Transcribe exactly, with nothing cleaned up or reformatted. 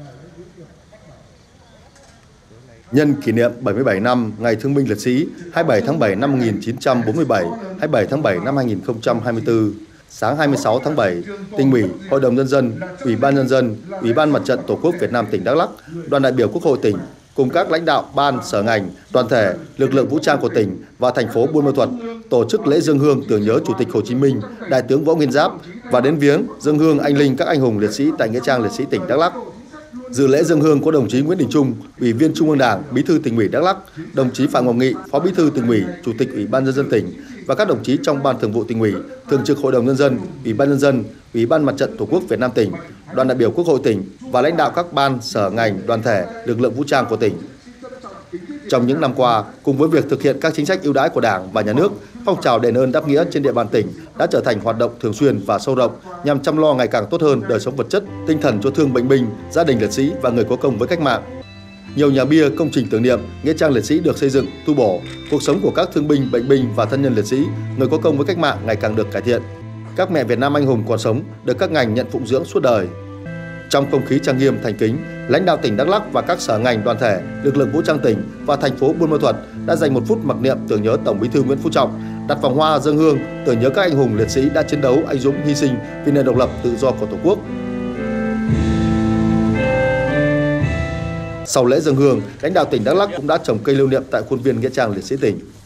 Nhân kỷ niệm bảy mươi bảy năm Ngày Thương binh Liệt sĩ hai mươi bảy tháng bảy năm một nghìn chín trăm bốn mươi bảy, hai mươi bảy tháng bảy năm hai nghìn không trăm hai mươi tư, sáng hai mươi sáu tháng bảy, Tỉnh ủy, Hội đồng Nhân dân, Ủy ban Nhân dân, Ủy ban Mặt trận Tổ quốc Việt Nam tỉnh Đắk Lắk, đoàn đại biểu Quốc hội tỉnh cùng các lãnh đạo ban, sở ngành, đoàn thể, lực lượng vũ trang của tỉnh và thành phố Buôn Ma Thuột tổ chức lễ dâng hương tưởng nhớ Chủ tịch Hồ Chí Minh, Đại tướng Võ Nguyên Giáp và đến viếng dâng hương anh linh các anh hùng liệt sĩ tại nghĩa trang liệt sĩ tỉnh Đắk Lắk. Dự lễ dâng hương có đồng chí Nguyễn Đình Trung, Ủy viên Trung ương Đảng, Bí thư Tỉnh ủy Đắk Lắk, đồng chí Phạm Ngọc Nghị, Phó Bí thư Tỉnh ủy, Chủ tịch Ủy ban Nhân dân tỉnh và các đồng chí trong Ban Thường vụ Tỉnh ủy, Thường trực Hội đồng Nhân dân, Ủy ban Nhân dân, Ủy ban Mặt trận Tổ quốc Việt Nam tỉnh, đoàn đại biểu Quốc hội tỉnh và lãnh đạo các ban, sở ngành, đoàn thể, lực lượng vũ trang của tỉnh. Trong những năm qua, cùng với việc thực hiện các chính sách ưu đãi của Đảng và Nhà nước, phong trào đền ơn đáp nghĩa trên địa bàn tỉnh đã trở thành hoạt động thường xuyên và sâu rộng nhằm chăm lo ngày càng tốt hơn đời sống vật chất, tinh thần cho thương bệnh binh, gia đình liệt sĩ và người có công với cách mạng. Nhiều nhà bia, công trình tưởng niệm, nghĩa trang liệt sĩ được xây dựng, tu bổ, cuộc sống của các thương binh, bệnh binh và thân nhân liệt sĩ, người có công với cách mạng ngày càng được cải thiện. Các mẹ Việt Nam anh hùng còn sống được các ngành nhận phụng dưỡng suốt đời. Trong không khí trang nghiêm thành kính, lãnh đạo tỉnh Đắk Lắk và các sở ngành, đoàn thể, lực lượng vũ trang tỉnh và thành phố Buôn Ma Thuột đã dành một phút mặc niệm tưởng nhớ Tổng Bí thư Nguyễn Phú Trọng, đặt vòng hoa dâng hương tưởng nhớ các anh hùng liệt sĩ đã chiến đấu anh dũng hy sinh vì nền độc lập tự do của Tổ quốc. Sau lễ dâng hương, lãnh đạo tỉnh Đắk Lắk cũng đã trồng cây lưu niệm tại khuôn viên nghĩa trang liệt sĩ tỉnh.